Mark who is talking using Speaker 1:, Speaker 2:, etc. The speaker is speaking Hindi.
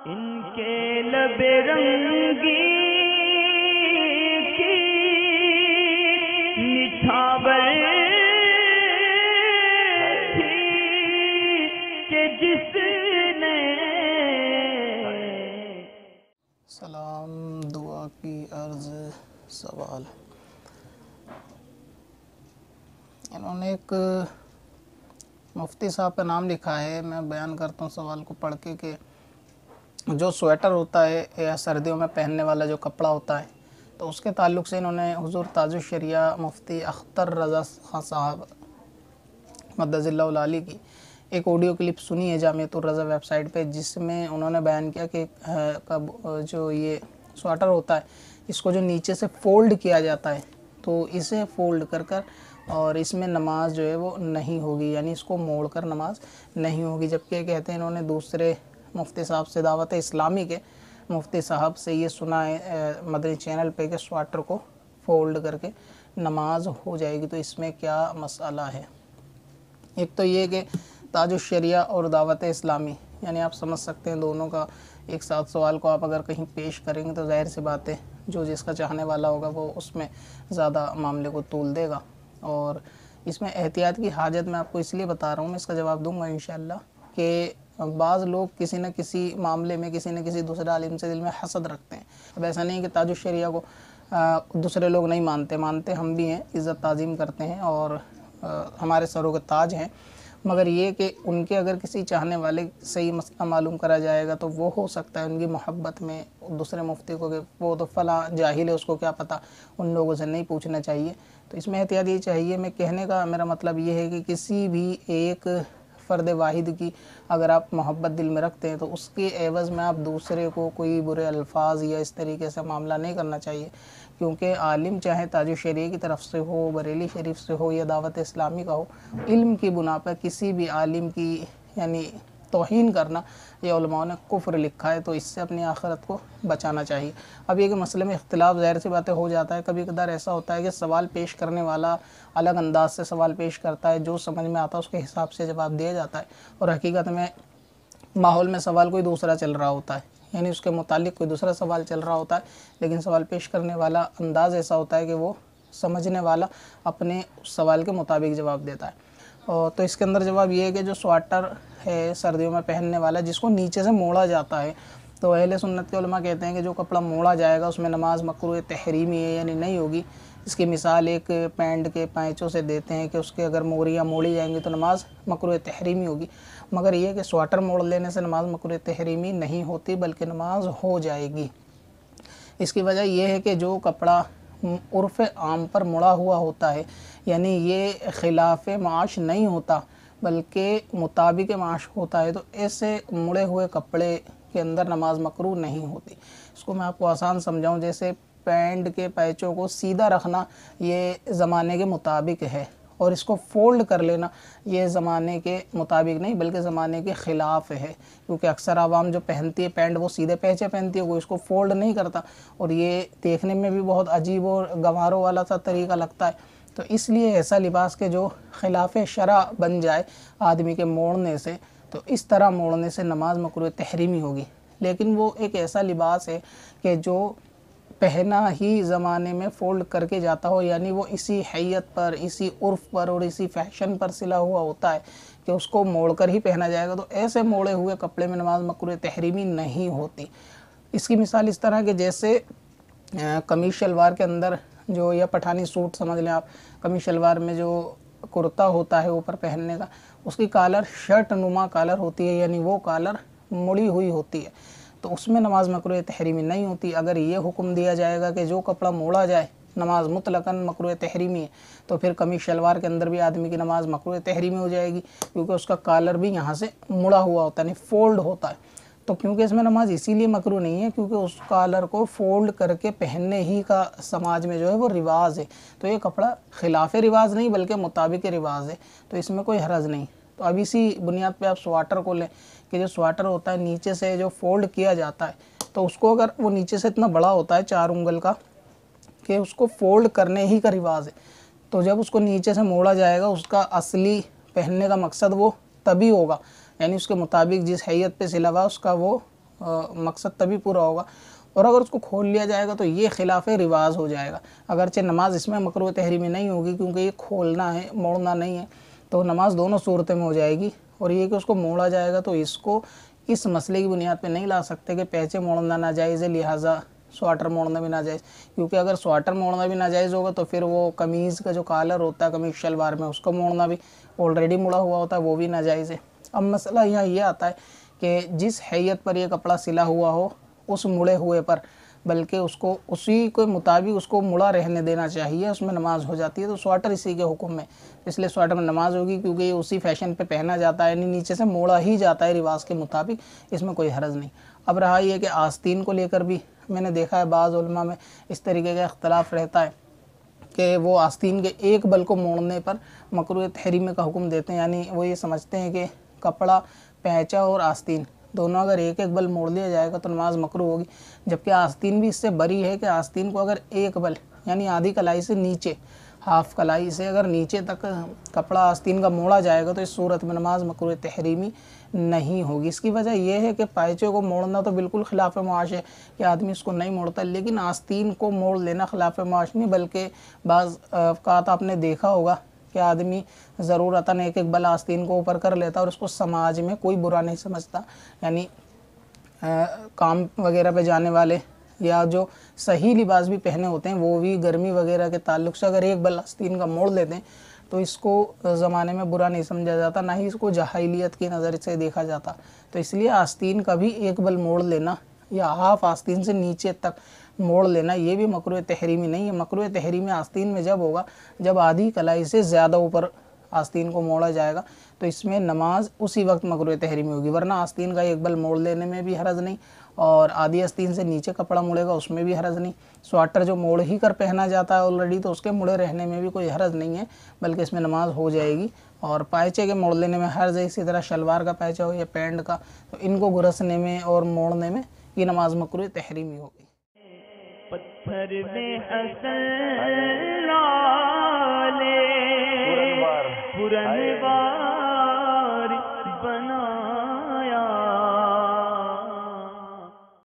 Speaker 1: इनके लबे रंगी की निछावर थी कि जिसने
Speaker 2: सलाम, दुआ की अर्ज़, सवाल। इन्होंने एक मुफ्ती साहब का नाम लिखा है, मैं बयान करता हूँ सवाल को पढ़ के कि जो स्वेटर होता है या सर्दियों में पहनने वाला जो कपड़ा होता है, तो उसके ताल्लुक़ से इन्होंने हुज़ूर ताजुश्शरिया मुफ्ती अख्तर रज़ा खां साहब मद्दज़िल्लाहुल आली की एक ऑडियो क्लिप सुनी है जामियतुर रज़ा वेबसाइट पे, जिसमें उन्होंने बयान किया कि जो ये स्वेटर होता है इसको जो नीचे से फ़ोल्ड किया जाता है, तो इसे फ़ोल्ड कर कर और इसमें नमाज जो है वो नहीं होगी, यानी इसको मोड़ कर नमाज नहीं होगी। जबकि कहते हैं इन्होंने दूसरे मुफ्ती साहब से, दावत इस्लामी के मुफ्ती साहब से ये सुना है मदनी चैनल पे कि स्वेटर को फ़ोल्ड करके नमाज हो जाएगी। तो इसमें क्या मसला है? एक तो ये कि ताजुश्शरिया और दावत इस्लामी, यानी आप समझ सकते हैं दोनों का एक साथ सवाल को आप अगर कहीं पेश करेंगे तो ज़ाहिर सी बात है जो जिसका चाहने वाला होगा वो उसमें ज़्यादा मामले को तूल देगा। और इसमें एहतियात की हाजत मैं आपको इसलिए बता रहा हूँ, मैं इसका जवाब दूंगा इंशाअल्लाह, कि बाज़ लोग किसी न किसी मामले में किसी न किसी दूसरे आलिम से दिल में हसद रखते हैं। अब ऐसा नहीं कि ताजुश्शरिया को दूसरे लोग नहीं मानते हम भी हैं, इज़्ज़त ताज़ीम करते हैं और हमारे सरों के ताज हैं, मगर ये कि उनके अगर किसी चाहने वाले से ही मसला मालूम करा जाएगा तो वो हो सकता है उनकी मोहब्बत में दूसरे मुफ्ती को कि वो तो फ़लाँ जाहिल है, उसको क्या पता, उन लोगों से नहीं पूछना चाहिए। तो इसमें एहतियात ये चाहिए। मैं कहने का मेरा मतलब ये है कि किसी भी एक फ़र्द वाहिद की अगर आप मोहब्बत दिल में रखते हैं तो उसके एवज़ में आप दूसरे को कोई बुरे अल्फाज या इस तरीके से मामला नहीं करना चाहिए, क्योंकि आलिम चाहे ताजुश्शरिया की तरफ से हो, बरेली शरीफ से हो या दावत इस्लामी का हो, इल्म की बुना पर किसी भी आलिम की यानी तौहीन करना ये उलमाओं ने कुफ्र लिखा है, तो इससे अपनी आखिरत को बचाना चाहिए। अब ये कि मसले में इख्तिलाफ ज़ाहिर सी बातें हो जाता है, कभी कदार ऐसा होता है कि सवाल पेश करने वाला अलग अंदाज से सवाल पेश करता है, जो समझ में आता है उसके हिसाब से जवाब दिया जाता है, और हकीकत में माहौल में सवाल कोई दूसरा चल रहा होता है, यानी उसके मुतालिक कोई दूसरा सवाल चल रहा होता है, लेकिन सवाल पेश करने वाला अंदाज़ ऐसा होता है कि वो समझने वाला अपने सवाल के मुताबिक जवाब देता है। और तो इसके अंदर जवाब ये है कि जो स्वेटर है सर्दियों में पहनने वाला जिसको नीचे से मोड़ा जाता है, तो अहले सुन्नत के उलमा कहते हैं कि जो कपड़ा मोड़ा जाएगा उसमें नमाज मकरूह तहरीमी है, यानी नहीं होगी। इसकी मिसाल एक पैंट के पैंचों से देते हैं कि उसके अगर मोरियाँ मोड़ी जाएंगी तो नमाज मकरूह तहरीमी होगी, मगर यह कि स्वेटर मोड़ लेने से नमाज मकरूह तहरीमी नहीं होती बल्कि नमाज हो जाएगी। इसकी वजह यह है कि जो कपड़ा उर्फ़ आम पर मुड़ा हुआ होता है, यानी ये खिलाफ़ माश नहीं होता बल्कि मुताबिक माश होता है, तो ऐसे मुड़े हुए कपड़े के अंदर नमाज मकरूह नहीं होती। इसको मैं आपको आसान समझाऊं, जैसे पैंट के पैचों को सीधा रखना ये ज़माने के मुताबिक है, और इसको फ़ोल्ड कर लेना ये ज़माने के मुताबिक नहीं बल्कि ज़माने के ख़िलाफ़ है, क्योंकि अक्सर आवाम जो पहनती है पैंट वो सीधे पैचे पहनती है, वो इसको फ़ोल्ड नहीं करता, और ये देखने में भी बहुत अजीब और गंवारों वाला सा तरीका लगता है। तो इसलिए ऐसा लिबास के जो ख़िलाफ़ शरा बन जाए आदमी के मोड़ने से, तो इस तरह मोड़ने से नमाज मकरूह तहरीमी होगी। लेकिन वो एक ऐसा लिबास है कि जो पहना ही ज़माने में फ़ोल्ड करके जाता हो, यानी वो इसी हैयत पर, इसी उर्फ़ पर और इसी फैशन पर सिला हुआ होता है कि उसको मोड़ कर ही पहना जाएगा, तो ऐसे मोड़े हुए कपड़े में नमाज मकरूह तहरीमी नहीं होती। इसकी मिसाल इस तरह के जैसे कमीज़ शलवार के अंदर जो, या पठानी सूट समझ लें आप, कमीज़ शलवार में जो कुर्ता होता है ऊपर पहनने का, उसकी कॉलर शर्ट नुमा कॉलर होती है, यानी वो कॉलर मुड़ी हुई होती है, तो उसमें नमाज मकरूह तहरीमी नहीं होती। अगर ये हुक्म दिया जाएगा कि जो कपड़ा मोड़ा जाए नमाज मुतलकन मकरूह तहरीमी है, तो फिर कमीज़ शलवार के अंदर भी आदमी की नमाज मकरूह तहरीमी हो जाएगी, क्योंकि उसका कॉलर भी यहाँ से मुड़ा हुआ होता है, नहीं फ़ोल्ड होता है। तो क्योंकि इसमें नमाज इसीलिए मकरूह नहीं है क्योंकि उस कॉलर को फ़ोल्ड करके पहनने ही का समाज में जो है वो रिवाज है, तो ये कपड़ा खिलाफ रिवाज नहीं बल्कि मुताबिक रिवाज है, तो इसमें कोई हरज नहीं। तो अब इसी बुनियाद पे आप स्वेटर को लें कि जो स्वेटर होता है नीचे से जो फ़ोल्ड किया जाता है, तो उसको अगर वो नीचे से इतना बड़ा होता है 4 उंगल का कि उसको फ़ोल्ड करने ही का रिवाज है, तो जब उसको नीचे से मोड़ा जाएगा उसका असली पहनने का मकसद वो तभी होगा, यानी उसके मुताबिक जिस हैयत पे सिला हुआ उसका वो मकसद तभी पूरा होगा। और अगर उसको खोल लिया जाएगा तो ये खिलाफ रिवाज हो जाएगा। अगरचे नमाज इसमें मकरूह तहरीमी नहीं होगी क्योंकि ये खोलना है, मोड़ना नहीं है, तो नमाज दोनों सूरत में हो जाएगी। और ये कि उसको मोड़ा जाएगा तो इसको इस मसले की बुनियाद पे नहीं ला सकते कि पैचे मोड़ना नाजायज़ है लिहाजा स्वाटर मोड़ना भी नाजायज़, क्योंकि अगर स्वाटर मोड़ना भी नाजायज़ होगा तो फिर वो कमीज़ का जो कॉलर होता है कमीज़ शलवार में उसको मोड़ना भी ऑलरेडी मुड़ा हुआ होता है, वो भी नाजायज़ है। अब मसला यहाँ ये आता है कि जिस हैयत पर यह कपड़ा सिला हुआ हो उस मुड़े हुए पर, बल्कि उसको उसी के मुताबिक उसको मुड़ा रहने देना चाहिए, उसमें नमाज हो जाती है। तो स्वाटर इसी के हुक्म में, इसलिए स्वाटर में नमाज होगी क्योंकि ये उसी फैशन पे पहना जाता है, यानी नीचे से मोड़ा ही जाता है रिवाज के मुताबिक, इसमें कोई हर्ज नहीं। अब रहा ये कि आस्तीन को लेकर भी मैंने देखा है बाज़ उलमा में इस तरीके का इख्तलाफ रहता है कि वो आस्तीन के एक बल को मोड़ने पर मकरूह तहरीमी का हुक्म देते हैं, यानी वो ये समझते हैं कि कपड़ा, पैंचा और आस्तीन दोनों अगर एक एक बल मोड़ लिया जाएगा तो नमाज मकरूह होगी। जबकि आस्तीन भी इससे बरी है कि आस्तीन को अगर एक बल यानी आधी कलाई से नीचे, हाफ कलाई से अगर नीचे तक कपड़ा आस्तीन का मोड़ा जाएगा तो इस सूरत में नमाज मकरूह तहरीमी नहीं होगी। इसकी वजह यह है कि पायचे को मोड़ना तो बिल्कुल खिलाफ मुआश है कि आदमी इसको नहीं मोड़ता, लेकिन आस्तीन को मोड़ लेना खिलाफ मुआश नहीं, बल्कि बाज़ अवकात आपने देखा होगा कि आदमी ज़रूरतन एक एक बल आस्तीन को ऊपर कर लेता और उसको समाज में कोई बुरा नहीं समझता। यानी काम वगैरह पे जाने वाले या जो सही लिबास भी पहने होते हैं वो भी गर्मी वगैरह के ताल्लुक़ से अगर एक बल आस्तीन का मोड़ लेते हैं तो इसको ज़माने में बुरा नहीं समझा जाता, ना ही इसको जहालियत की नज़र से देखा जाता। तो इसलिए आस्तीन का भी एक बल मोड़ लेना या हाफ आस्तीन से नीचे तक मोड़ लेना ये भी मकरूह तहरीमी नहीं है। मकरूह तहरीमी आस्तीन में जब होगा जब आधी कलाई से ज़्यादा ऊपर आस्तीन को मोड़ा जाएगा, तो इसमें नमाज उसी वक्त मकरूह तहरीमी होगी, वरना आस्तीन का एक बल मोड़ लेने में भी हरज नहीं और आधी आस्तीन से नीचे कपड़ा मुड़ेगा उसमें भी हरज नहीं। स्वाटर जो मोड़ ही कर पहना जाता है ऑलरेडी तो उसके मुड़े रहने में भी कोई हरज नहीं है, बल्कि इसमें नमाज हो जाएगी। और पायचे के मोड़ लेने में हर्ज है, इसी तरह शलवार का पायचा हो या पैंट का, तो इनको घुरसने में और मोड़ने में ये नमाज मकरूह तहरीमी होगी।
Speaker 1: पत्थर में हसन लाले पुरनवार